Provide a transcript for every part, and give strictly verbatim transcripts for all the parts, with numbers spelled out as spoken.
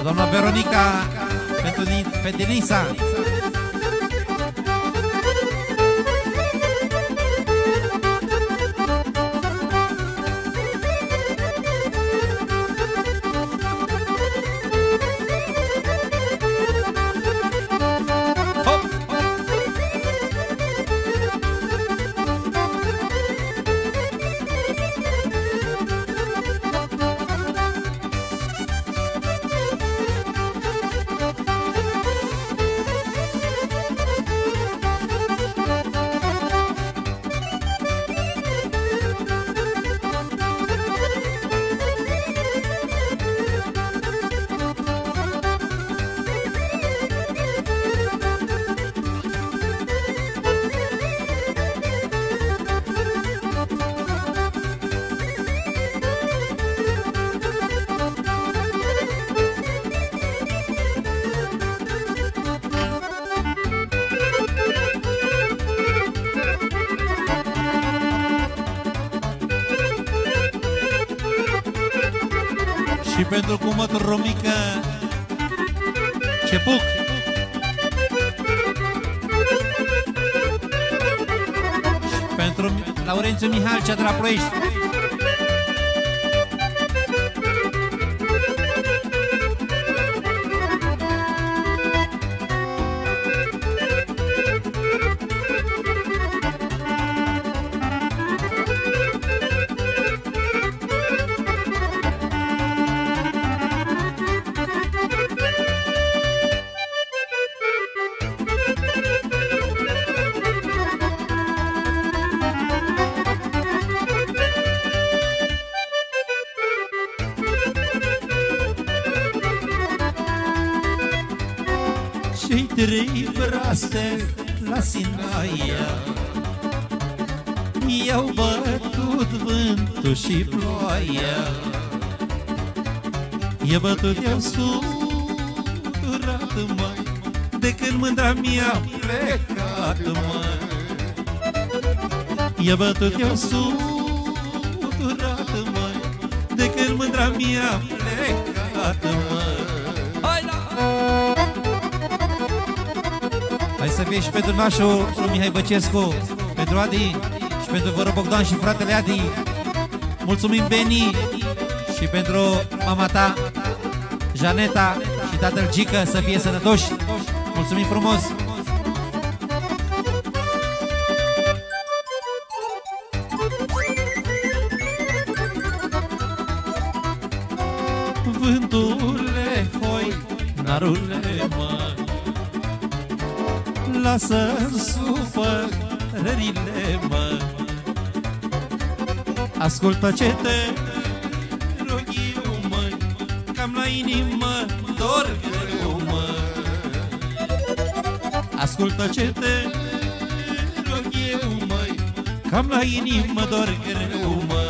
doamna Veronica, pentru Denisa. Și pentru cumătul Romică Cepuc. Și pentru Laurențiu Mihalcea de la Ploiești. Cei trei braste la Sinaia i-au bătut vântul și ploaia, i-a bătut, i-au suturat, măi, de când mândra mi-a plecat, măi. I-a bătut, i-au suturat, măi, de când mândra mi-a plecat, măi. Hai să fie și pentru nașul lui Mihai Băcescu, pentru Adi și pentru vără Bogdan și fratele Adi. Mulțumim, Beni, și pentru mama ta, Janeta, și tatăl Gică, să fie sănătoși. Mulțumim frumos! Vântule, hoi, narule, mă, lasă-mi supărările, mă. Ascultă ce te rog eu, măi, cam la inimă dor greu, mă. Ascultă ce te rog eu, măi, cam la inimă dor greu, mă.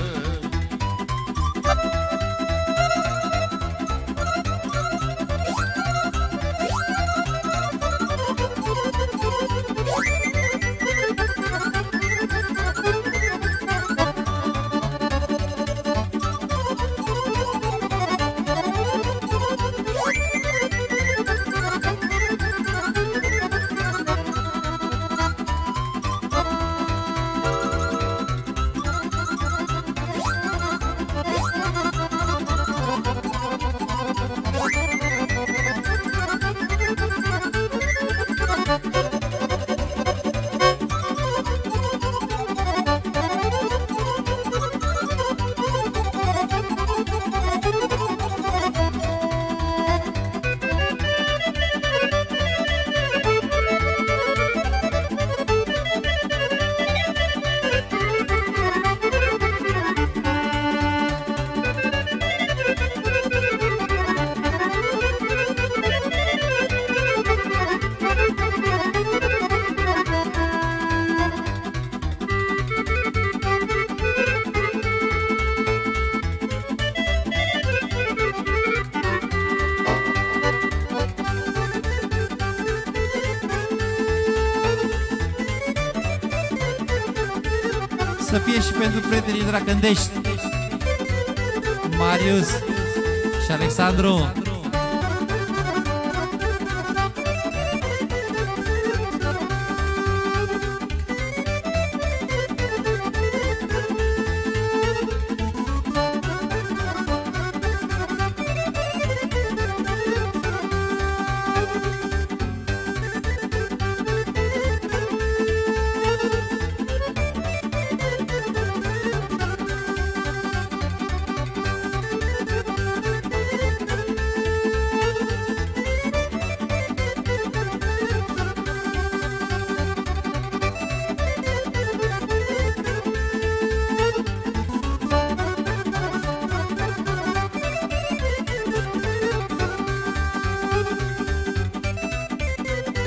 Să fie și pentru prietenii de la Cândești, Marius și Alexandru.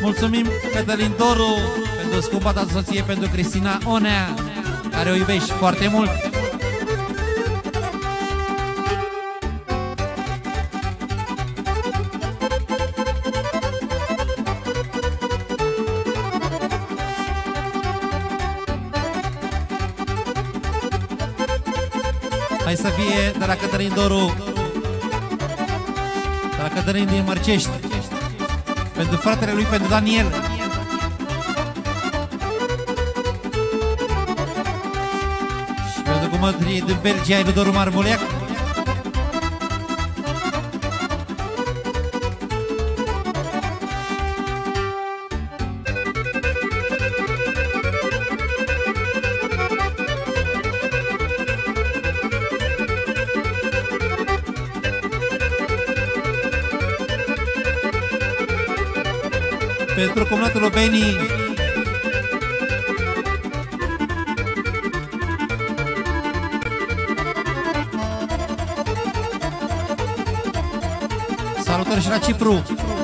Mulțumim Cătălin Doru pentru scumpa ta soție, pentru Cristina Onea, care o iubești foarte mult. Hai să fie de la Cătălin Doru, de la Cătălin din Mărcești, pentru fratele lui, pentru Daniel. Și pentru cumătrii din Belgia, lui Doru Marmoleac. Pentru cumnatul lui Beni, salutări și la Cipru.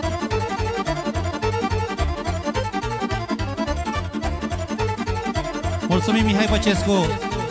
Mulțumim Mihai Băcescu.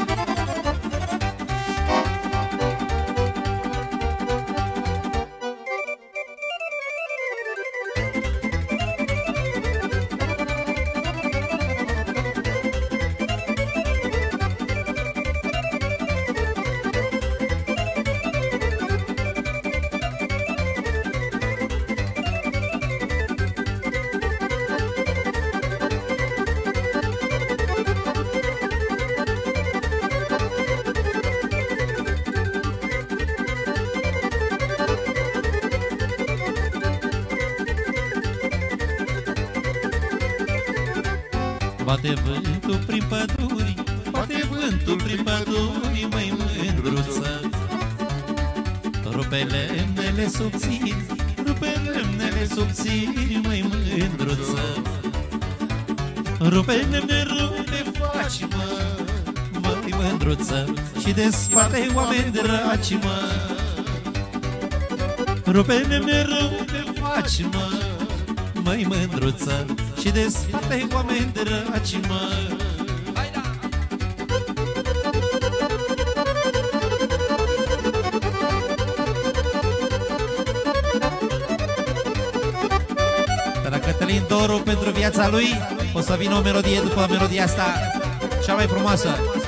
Bate vântul prin păduri, bate vântul prin păduri, măi mândruță. Rupe lemnele subțiri, rupe lemnele subțiri, măi mândruță. Rupe lemne, rupe faci, mă, măi mândruță, și desparte oameni dragi, mă. Rupe lemne, rupe faci, mă, măi mândruță, și desparte oameni dragi, mă. De la Cătălin Doru, pentru viața lui, o să vină o melodie după melodia asta, cea mai frumoasă.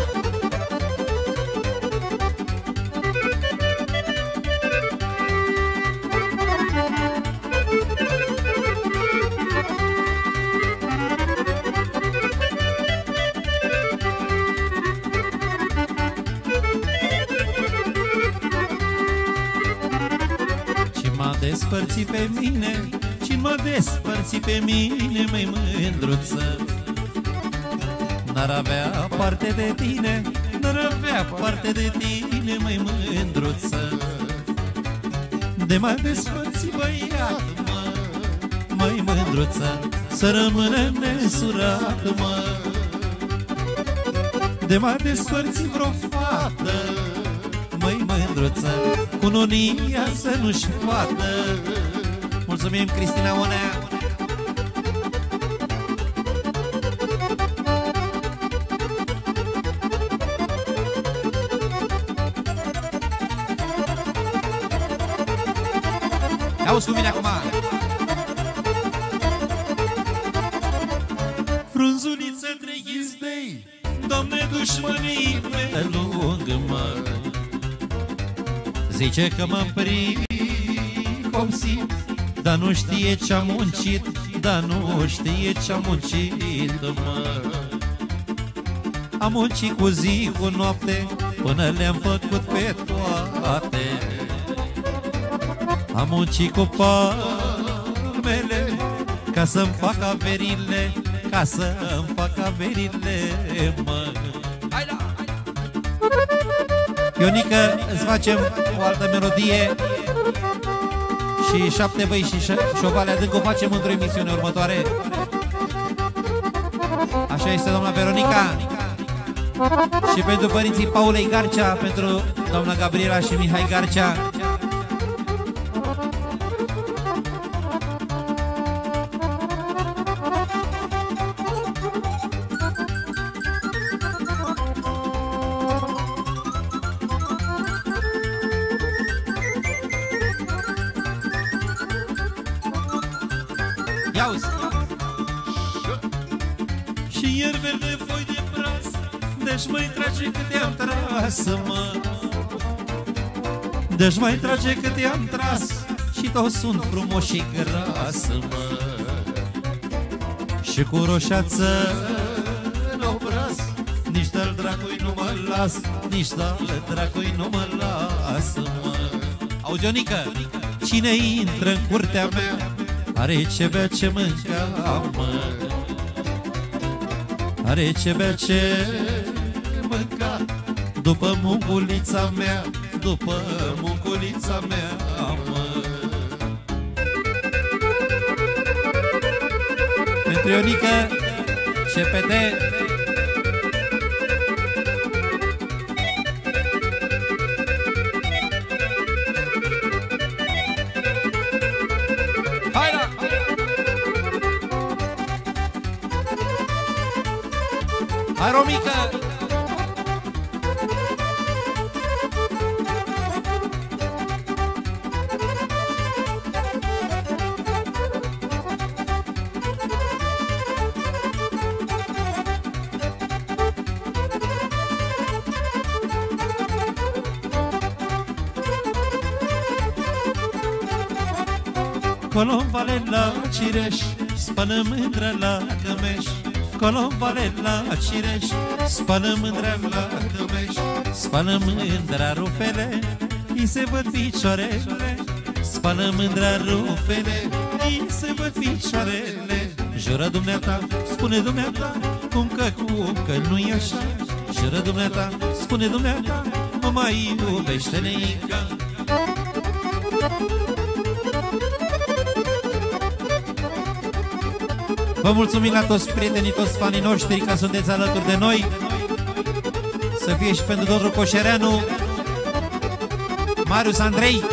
Despărți pe mine, și mă despărți pe mine, măi mândruță. N-ar avea parte de tine, n-ar avea parte de tine, măi mândruță. De mă despărți, băiat, mă, măi mândruță, să rămână nesurat, mă. De mă despărți vreo fată, măi mândruță, cu nunia să nu-și poată. Mulțumim, Cristina Onea. Auzi cu mine acum. Frunzuliță trei ghizdei, Doamne, dușmănii pe lungă-mă. Zice că m-am pricopsit, dar nu știe ce-am muncit, dar nu știe ce-am muncit, mă. Am muncit cu zi, cu noapte, până le-am făcut pe toate. Am muncit cu palmele, ca să-mi fac averile, ca să-mi fac averile, mă. Ionică, îți facem o altă melodie și șapte băi și șovale adânc o facem într-o emisiune următoare. Așa este, doamna Veronica. Și pentru părinții Paulei Garcea, pentru doamna Gabriela și Mihai Garcea. pe nevoi de braț, deci mai trage cât i-am tras, mă. Deci mai trage cât i-am tras și toți sunt frumos și gras, mă. Și cu roșață în obraz, nici de-al dracui nu mă las, nici de-al dracui nu mă las, mă. Auzi, Ionică, cine intră în curtea mea are ce bea, ce mânca, mă. Are ce bea, ce mânca, după munculița mea, după munculița mea, mă. Pentru Ionică, C P D. Hai, Romică! Colombale la cireș, spală mândră la cămeș. Colombale la cireș, spală mândră la cămeș. Spală mândra rupele, îi se văd picioarele. Spală mândra rupele, îi se văd picioarele. Jură dumneata, spune dumneata, cum că, cum că nu-i așa. Jură dumneata, spune dumneata, mă mai iubește neica. Vă mulțumim la toți prietenii, toți fanii noștri că sunteți alături de noi. Să fie și pentru Doru Coșereanu, Marius Andrei.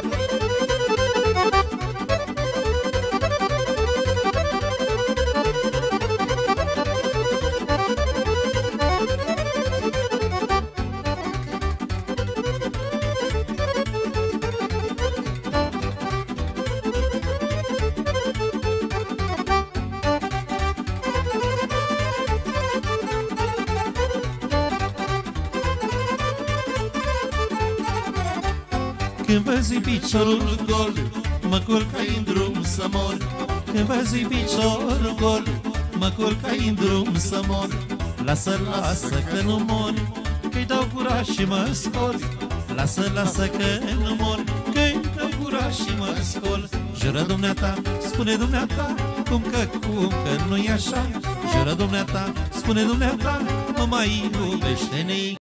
Când văzui piciorul gol, mă culc-ai în drum să mor. Când văzui piciorul gol, mă culc-ai în drum să mor. Lasă, lasă că nu mor, că-i dau gura și mă scol. Lasă, lasă că nu mor, că-i dau gura și mă scol. Jură dumneata, spune dumneata, cum că, cum că nu-i așa. Jură dumneata, spune dumneata, mă mai iubește neica.